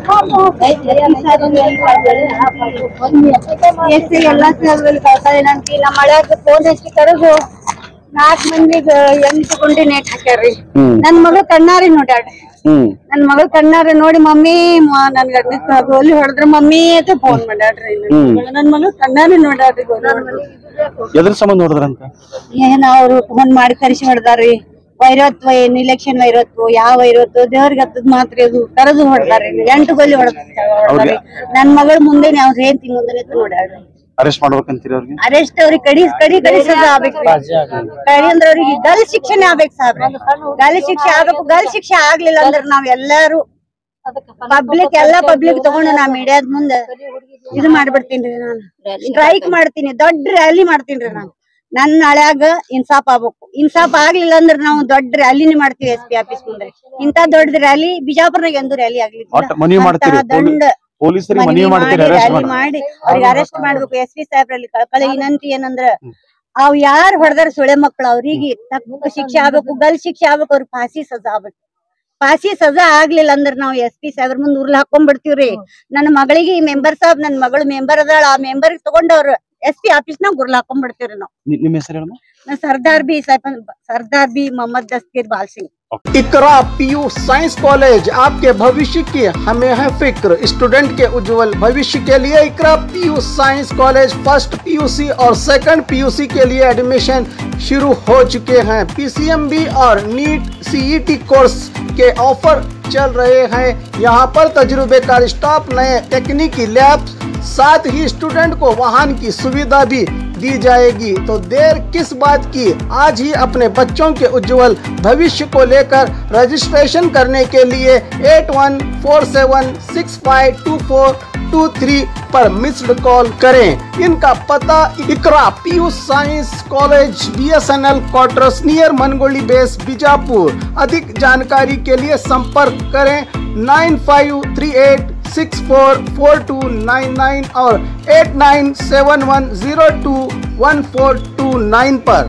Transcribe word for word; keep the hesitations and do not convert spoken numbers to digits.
ಎಷ್ಟು ಎಲ್ಲಾ ಕಳ್ತಾರೆ ನನ್ಗೆ ನಮ್ಮ ಮಳ್ಯಾಗ ಫೋನ್ ಹಚ್ಚಿ ಕರೆದು ನಾಲ್ಕ್ ಮಂದಿಗೆ ಎಂಟು ಗುಂಡಿ ನೇಟ್ ಹಾಕ್ಯಾರ್ರಿ. ನನ್ ಮಗಳು ಕಣ್ಣಾರಿ ನೋಡ್ಯಾಡ್ರಿ. ನನ್ ಮಗಳು ಕಣ್ಣಾರಿ ನೋಡಿ ಮಮ್ಮಿ ನನ್ ಗಂಡ ಗೋಲಿ ಹೊಡೆದ್ರ ಮಮ್ಮಿ ಅಂತ ಫೋನ್ ಮಾಡ್ಯಾಡ್ರಿ. ನನ್ ಮಗಳು ಕಣ್ಣಾರಿ ನೋಡ್ಯಾಡ್ರಿ ಗೋಲಿ ಹೊಡೆದ್ರು. ಎದ್ರ ಸಂಬಂಧ ಹೊಡೆದ್ರಂತ ಏನ್ ಅವ್ರು ಫೋನ್ ಮಾಡಿ ಕರೆಸಿ ಹೊಡೆದಾರ್ರಿ. ವೈರತ್ವ ಏನ್ ಇಲೆಕ್ಷನ್ ವೈರತ್ವ ಯಾವ ವೈರತ್ವ ದೇವ್ರಿಗೆ ಹತ್ತದ್ ಮಾತ್ರ ಅದು ಕರೆದು ಹೊಡೆದಾರ್ರಿ. ಎಂಟು ಗೋಲಿ ಹೊಡೆದಾರ್ರಿ. ನನ್ ಮಗಳ ಮುಂದೆ ಅವ್ರ ಹೆಂಡತಿ ಮುಂದೆ ನಿಂತು ನೋಡ್ಯಾಡ್ರಿ. ಅರೆಸ್ಟ್ ಮಾಡ್ಬೇಕಂತೀರಿ ಅವ್ರಿಗೆ? ಅರೆಸ್ಟ್ ಅವ್ರಿಗೆ ಕಡಿ ಕಡಿ ಕಡಿ ಸಜಾ ಆಗ್ಬೇಕ್ರಿ. ಕಡಿ ಅಂದ್ರ ಅವ್ರಿಗೆ ಗಲ್ ಶಿಕ್ಷೆನೆ ಆಗ್ಬೇಕು ಸಾಬ್ರ. ಗಲ್ ಶಿಕ್ಷೆ ಆಗ್ಬೇಕು. ಗಲ್ ಶಿಕ್ಷೆ ಆಗ್ಲಿಲ್ಲ ಅಂದ್ರ ನಾವ್ ಎಲ್ಲಾರು ಪಬ್ಲಿಕ್ ಎಲ್ಲಾ ಪಬ್ಲಿಕ್ ತಗೊಂಡು ನಾ ಮೀಡಿಯಾದ ಮುಂದ ಇದು ಮಾಡ್ಬಿಡ್ತೀನಿ. ನಾನು ಸ್ಟ್ರೈಕ್ ಮಾಡ್ತೀನಿ, ದೊಡ್ಡ ರ್ಯಾಲಿ ಮಾಡ್ತೀನಿ. ನಾನು ನನ್ನ ಹಳ್ಯಾಗ ಇನ್ಸಾಫ್ ಆಗ್ಬೇಕು. ಇನ್ಸಾಫ್ ಆಗ್ಲಿಲ್ಲ ಅಂದ್ರ ನಾವು ದೊಡ್ಡ ರ್ಯಾಲಿನೇ ಮಾಡ್ತೀವಿ ಎಸ್ ಪಿ ಆಫೀಸ್ ಮುಂದೆ. ಇಂತ ದೊಡ್ಡ ರ್ಯಾಲಿ ಬಿಜಾಪುರ್ನಾಗ ಎಂದು ರ್ಯಾಲಿ ಆಗ್ಲಿಲ್ಲ. ದಂಡ ರ್ಯಾಲಿ ಮಾಡಿ ಅವ್ರಿಗೆ ಅರೆಸ್ಟ್ ಮಾಡ್ಬೇಕು. ಎಸ್ ಪಿ ಸಾಹೇಬ್ರಲ್ಲಿ ಕಳಕಳಿ ವಿನಂತಿ ಏನಂದ್ರ ಅವ್ ಯಾರು ಹೊಡೆದಾರ ಸುಳೆ ಮಕ್ಳು ಅವ್ರಿಗೆ ತಕ್ಕ ಶಿಕ್ಷೆ ಆಗ್ಬೇಕು. ಗಲ್ ಶಿಕ್ಷೆ ಆಗ್ಬೇಕು. ಅವ್ರಿಗೆ ಫಾಸಿ ಸಜಾ ಆಗ್ಬೇಕು. ಫಾಸಿ ಸಜಾ ಆಗ್ಲಿಲ್ಲ ಅಂದ್ರ ನಾವ್ ಎಸ್ ಪಿ ಸಾಹೇಬ್ರ ಮುಂದ್ ಉರ್ಲ್ ಹಾಕೊಂಡ್ ಬಿಡ್ತೀವ್ರಿ. ನನ್ನ ಮಗಳಿಗೆ ಮೆಂಬರ್ ಸಾಬ್ ನನ್ ಮಗಳು ಮೆಂಬರ್ ಅದಾಳ. ಆ ಮೆಂಬರ್ ತಗೊಂಡವ್ರು ಎಸ್ ಪಿ ಆಫೀಸ್ ನಾಗ ಉರ್ಲ್ ಹಾಕೊಂಡ್ ಬಿಡ್ತೀವ್ರಿ ನಾವು. ನಿಮ್ಮ ಹೆಸರು? Sardar B Sardar B Mohammad Dastagir Bal Singh. Iqra PU science college, आपके भविष्य की हमें है फिक्र। स्टूडेंट के उज्जवल भविष्य के लिए Iqra PU science college first PUC और सेकंड पीयूसी के लिए एडमिशन शुरू हो चुके हैं। पीसीएमबी और नीट सीईटी कोर्स के ऑफर चल रहे हैं। यहाँ पर तजुर्बेकार स्टाफ, नए तकनीकी लैब, साथ ही स्टूडेंट को वाहन की सुविधा भी दी जाएगी। तो देर किस बात की, आज ही अपने बच्चों के उज्जवल भविष्य को लेकर रजिस्ट्रेशन करने के लिए eight one four seven six five two four two three पर मिस्ड कॉल करें। इनका पता Iqra PU science college, BSNL quarters near Mangoli base, Bijapur. अधिक जानकारी के लिए संपर्क करें nine five three eight six four four two nine nine और eight nine seven one zero two one four two nine पर।